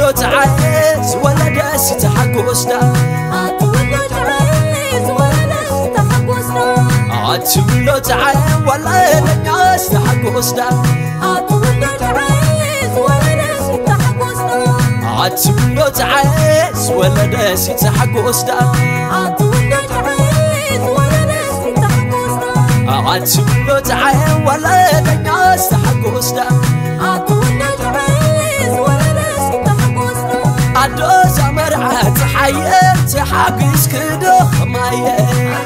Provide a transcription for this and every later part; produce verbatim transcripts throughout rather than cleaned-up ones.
عتولو تعيس ولا داس تحقوسنا عتولو تعيس ولا داس تحقوسنا عتولو تعيس ولا داس تحقوسنا عتولو تعيس ولا داس تحقوسنا عتولو تعيس ولا داس تحقوسنا عتولو تعيس ولا داس تحقوسنا عتولو تعيس ولا داس تحقوسنا عتولو تعيس ولا داس تحقوسنا عدو زمرعة تحيي تحقس كدو خماية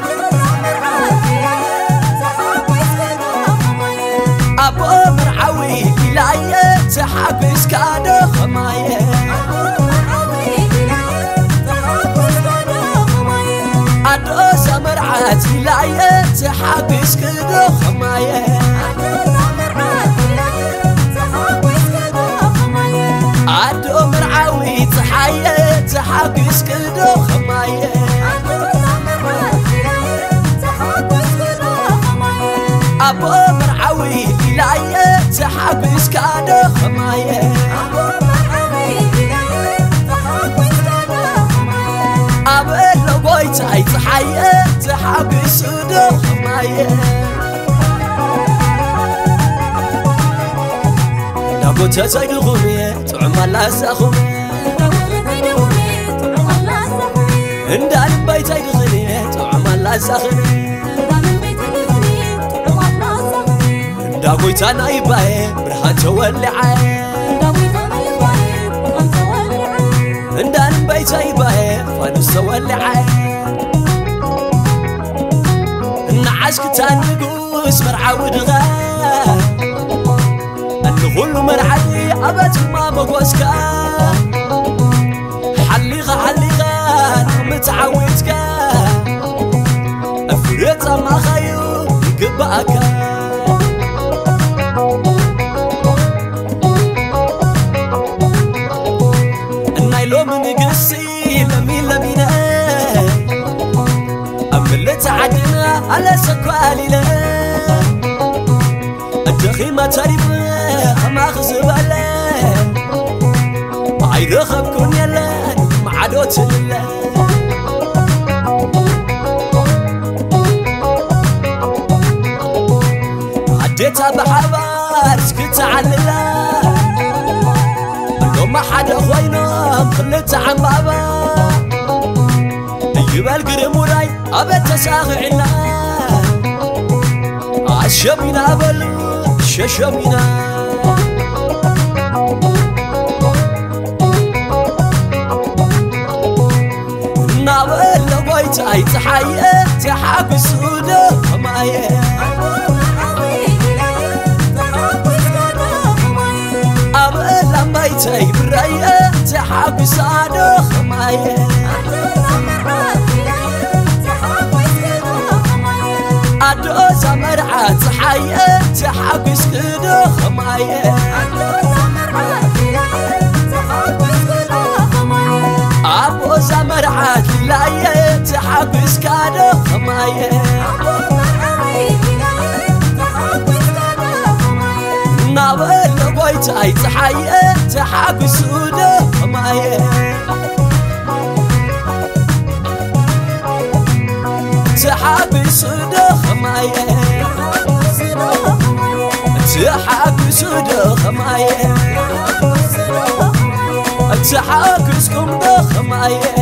أبو مرعوي إلهي تحقس كدو خماية عدو زمرعة إلهي تحقس كدو خماية عدو مرعوي تحيي تحقس كدو خماية أبو مرعوي إلهي تحقس كدو خماية أبو لوي تحي تحيي تحقس كدو خماية لابو تزايد غمية تعمل لازخمية اندان بيتي غنية تعمل لازخمية اندا قويتا نايباي برهان تولعي اندان بيتي باي فانوس تولعي نعشك تانقوس مرعاود غا الغل مرعي أبد ما بقوسكا حليغا حليغا متعودكا أفريت ما خيو قباكا النايلو من قسي لمي لمينا أملت عدنا على سكوالي لا الدخيمة تريبنا ما خزب عليه عيد خبكن يلا معدوت الله عديتها بحبار سكت على الله لو ما حدا خوينا خلت عن بابا يبقى القرم وراي أبد تساغعنا عشبنا بلو ششبنا نابل لبيت أي تحيي تحاكي سودة خماية أبل لبيت أي براية تحاكي سادة خماية عدو زمرعة تحيي تحاكي سودة خماية أبو زمرعة لاي تحبس كادو خماية نابل بويت أي تحيي تحبس سودو خماية تحبس سودو خماية تحبس سودو خماية تحاكسكم دخماية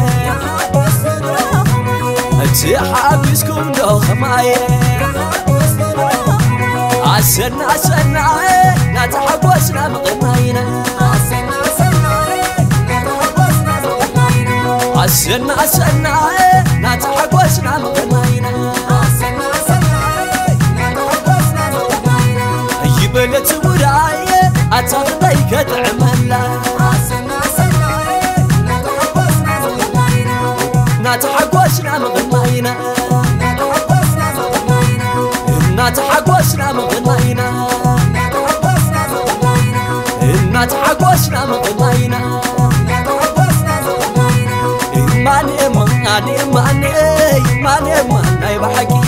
تحاكسكم دخماية عسنا عسنا نتحقوسنا مغناينا عسنا عسنا نتحقوسنا مغناينا يبلت وراية أتغطيك تعملا نتحقوسنا مغناينا نتحقوسنا مغناينا نتحقوسنا مغناينا ماني ماني ماني ماني ماني بحكي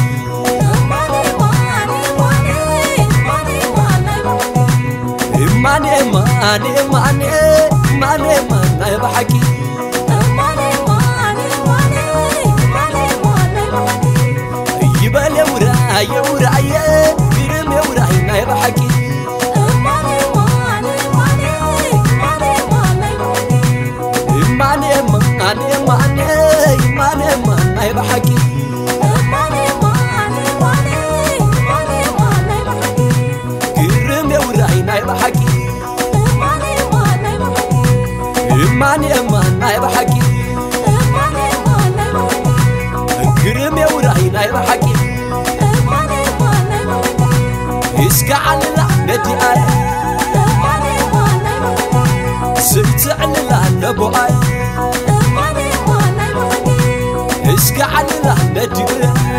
ماني ماني ماني ماني ماني بحكي ماني ماني ماني ماني ماني بحكي يبال يا وراي يا وراي كرم يا وراي ناي بحكي ماني ماني ماني ماني ماني بحكي ماني ماني ماني ماني ماني بحكي ماني ماني ماني ماني ماني بحكي كرم يا وراي ناي بحكي ماني ماني بحكي ماني ماني بحكي ماني ماني بحكي كرم يا وراي ناي بحكي ماني ماني بحكي اسكع على لعنتي اي ماني ماني بحكي سرت على لعنة اي ماني ماني بحكي اسكع على لعنتي